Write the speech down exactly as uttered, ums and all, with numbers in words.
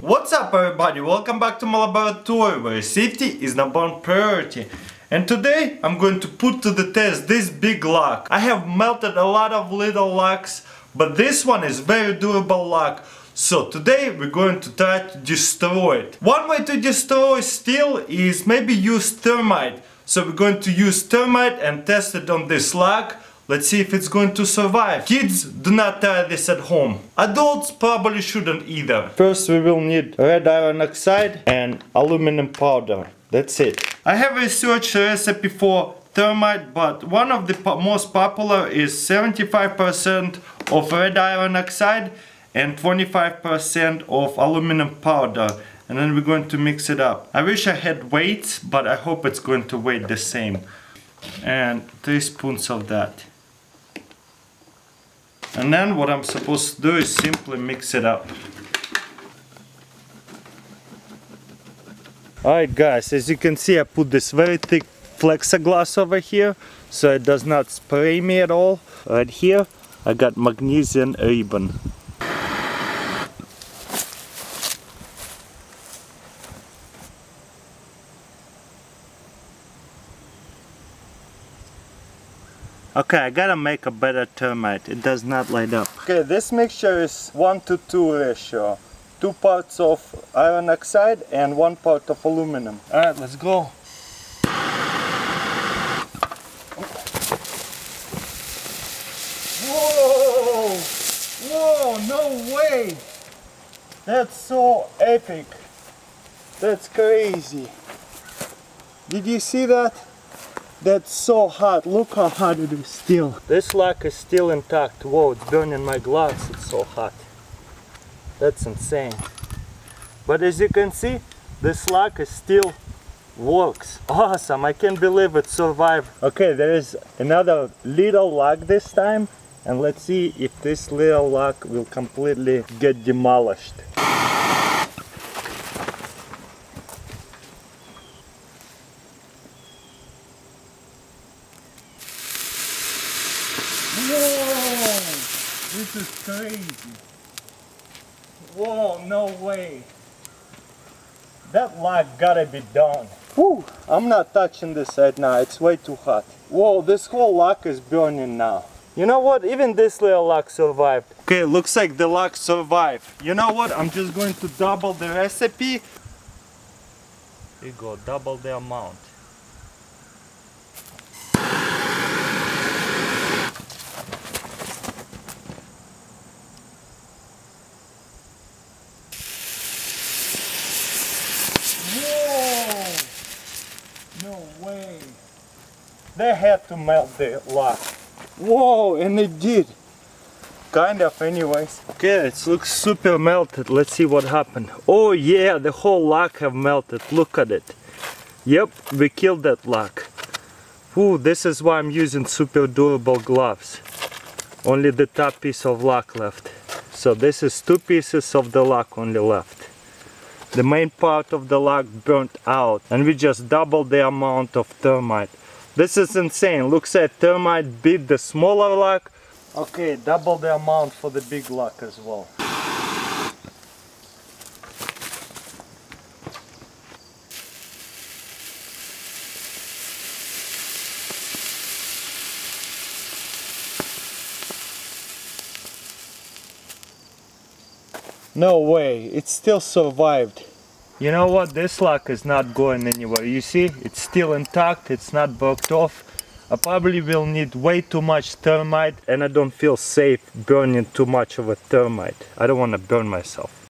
What's up everybody, welcome back to my laboratory where safety is number one priority. And today I'm going to put to the test this big lock. I have melted a lot of little locks, but this one is very durable lock. So today we're going to try to destroy it. One way to destroy steel is maybe use thermite. So we're going to use thermite and test it on this lock. Let's see if it's going to survive. Kids, do not try this at home. Adults probably shouldn't either. First we will need red iron oxide and aluminum powder. That's it. I have researched a recipe for thermite, but one of the po most popular is seventy-five percent of red iron oxide and twenty-five percent of aluminum powder. And then we're going to mix it up. I wish I had weights, but I hope it's going to weigh the same. And three spoons of that. And then what I'm supposed to do is simply mix it up. Alright guys, as you can see I put this very thick plexiglass over here so it does not spray me at all. Right here I got magnesium ribbon. Okay, I gotta make a better thermite. It does not light up. Okay, this mixture is one to two ratio. Two parts of iron oxide and one part of aluminum. Alright, let's go. Whoa! Whoa, no way! That's so epic. That's crazy. Did you see that? That's so hot. Look how hot it is still. This lock is still intact. Whoa, it's burning my gloves. It's so hot. That's insane. But as you can see, this lock is still works. Awesome. I can't believe it survived. Okay, there is another little lock this time. And let's see if this little lock will completely get demolished. Whoa! This is crazy. Whoa, no way. That lock gotta be done. Whew, I'm not touching this right now, it's way too hot. Whoa, this whole lock is burning now. You know what, even this little lock survived. Okay, looks like the lock survived. You know what, I'm just going to double the recipe. Here you go, double the amount. No way. They had to melt the lock. Whoa, and it did. Kind of anyways. Okay, it looks super melted. Let's see what happened. Oh yeah, the whole lock have melted. Look at it. Yep, we killed that lock. Ooh, this is why I'm using super durable gloves. Only the top piece of lock left. So this is two pieces of the lock only left. The main part of the lock burnt out and we just doubled the amount of thermite. This is insane. Looks like thermite beat the smaller lock. Okay, double the amount for the big lock as well. No way, it still survived. You know what, this lock is not going anywhere. You see, it's still intact, it's not broke off. I probably will need way too much thermite and I don't feel safe burning too much of a thermite. I don't want to burn myself.